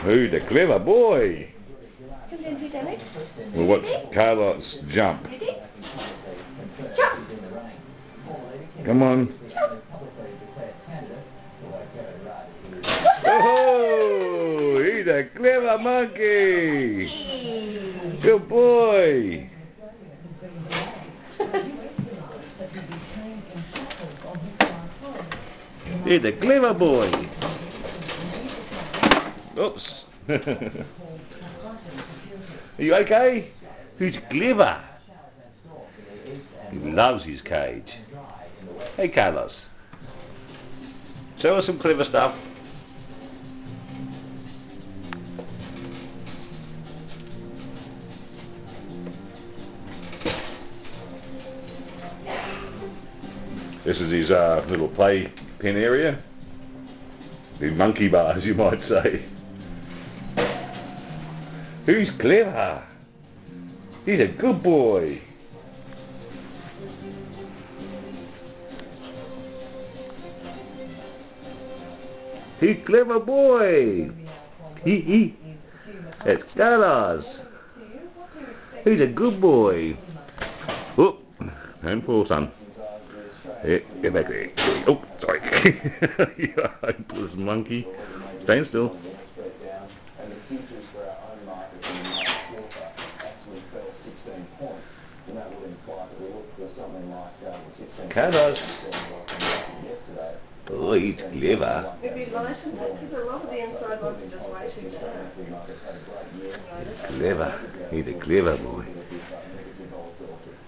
Who's the clever boy? Come down here, Danny. We'll watch Carlot's jump. Ready? Jump! Come on. Oh, he's a clever monkey. Good boy. He's a clever boy. Oops. Are you okay? Who's clever? He loves his cage. Hey Carlos, show us some clever stuff. This is his little play pen area. The monkey bars, you might say. Who's clever? He's a good boy. He's a clever boy. Hee. That's Carlos. He's a good boy. Oh, don't fall, son. Yeah, get back there. Oh, sorry. You hopeless monkey. Stand still. And the futures for our own market in the March quarter actually fell 16 points. And that would imply that we look for something like the 16 Carlos. Yesterday. Oh, he's clever. Have you lightened it? Because a lot of the inside ones are just way too dark. Clever. He's a clever boy.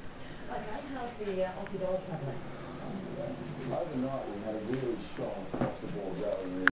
Okay, how's the Aussie dollars happening? Overnight we had a really strong